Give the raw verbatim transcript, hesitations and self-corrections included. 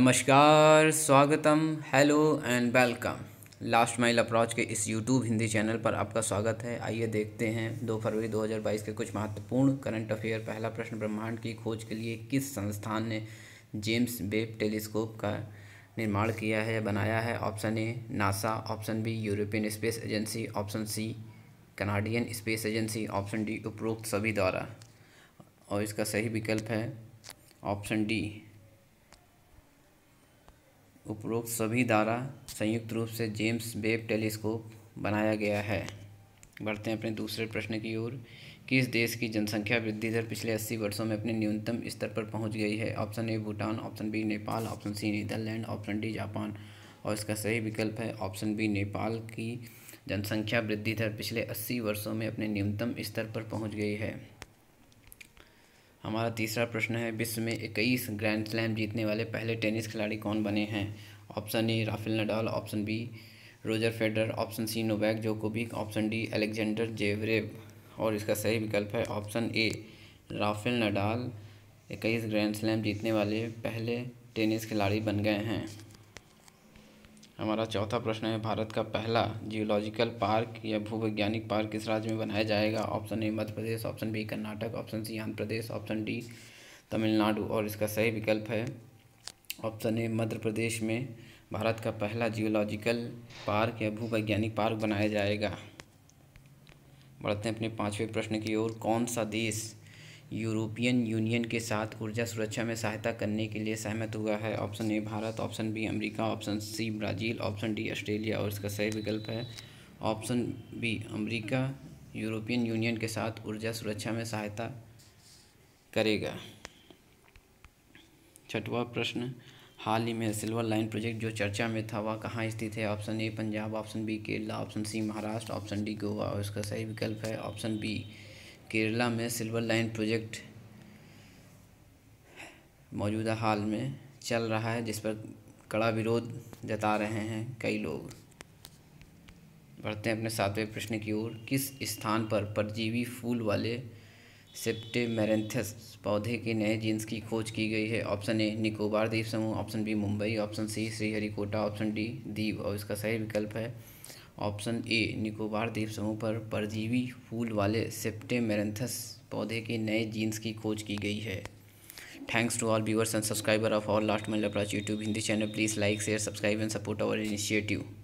नमस्कार, स्वागतम, hello and welcome. Last mile approach के इस यूट्यूब हिंदी चैनल पर आपका स्वागत है। आइए देखते हैं दो फरवरी दो हज़ार बाईस के कुछ महत्वपूर्ण करंट अफेयर। पहला प्रश्न, ब्रह्मांड की खोज के लिए किस संस्थान ने जेम्स वेब टेलीस्कोप का निर्माण किया है या बनाया है? Option A NASA, option B European Space Agency, option C Canadian Space Agency, option D उपरोक्त सभी द्वारा। और इसका सही विकल्प है ऑप्शन डी, उपरोक्त सभी द्वारा संयुक्त रूप से जेम्स वेब टेलीस्कोप बनाया गया है। बढ़ते हैं अपने दूसरे प्रश्न की ओर। किस देश की जनसंख्या वृद्धि दर पिछले अस्सी वर्षों में अपने न्यूनतम स्तर पर पहुंच गई है? Option A Bhutan, option B Nepal, option C Netherlands, option D Japan. और इसका सही विकल्प है ऑप्शन बी, नेपाल की जनसंख्या वृद्धि दर पिछले अस्सी वर्षों में अपने न्यूनतम स्तर पर पहुँच गई है। हमारा तीसरा प्रश्न है, विश्व में इक्कीस ग्रैंड स्लैम जीतने वाले पहले टेनिस खिलाड़ी कौन बने हैं? Option A Rafael Nadal, option B Roger Federer, option C Novak Djokovic, option D Alexander Zverev. और इसका सही विकल्प है ऑप्शन ए, राफेल नडाल इक्कीस ग्रैंड स्लैम जीतने वाले पहले टेनिस खिलाड़ी बन गए हैं। हमारा चौथा प्रश्न है, भारत का पहला जियोलॉजिकल पार्क या भूवैज्ञानिक पार्क किस राज्य में बनाया जाएगा? Option A Madhya Pradesh, option B Karnataka, option C Andhra Pradesh, option D Tamil Nadu. और इसका सही विकल्प है ऑप्शन ए, मध्य प्रदेश में भारत का पहला जियोलॉजिकल पार्क या भूवैज्ञानिक पार्क बनाया जाएगा। बढ़ते हैं अपने पाँचवें प्रश्न की ओर। कौन सा देश यूरोपियन यूनियन के साथ ऊर्जा सुरक्षा में सहायता करने के लिए सहमत हुआ है? Option A Bharat, option B America, option C Brazil, option D Australia. और इसका सही विकल्प है option B, America European Union के साथ ऊर्जा सुरक्षा में सहायता करेगा। छठवां प्रश्न, हाल ही में सिल्वर लाइन प्रोजेक्ट जो चर्चा में था वह कहाँ स्थित है? Option A Punjab, option B Kerala, option C Maharashtra, option D Goa. और इसका सही विकल्प है ऑप्शन बी, केरला में सिल्वर लाइन प्रोजेक्ट मौजूदा हाल में चल रहा है, जिस पर कड़ा विरोध जता रहे हैं कई लोग। बढ़ते हैं अपने सातवें प्रश्न की ओर। किस स्थान पर परजीवी फूल वाले सेप्टेमेरेंथस पौधे के नए जीन्स की खोज की गई है? ऑप्शन ए निकोबार द्वीप समूह, option B Mumbai, option C Sriharikota, option D Diu. और इसका सही विकल्प है ऑप्शन ए, निकोबार द्वीप समूह पर परजीवी फूल वाले सेप्टेमेरेंथस पौधे के नए जीन्स की खोज की गई है। Thanks to all viewers and subscriber of all last mile approach YouTube Hindi channel. Please like, share, subscribe and support our initiative.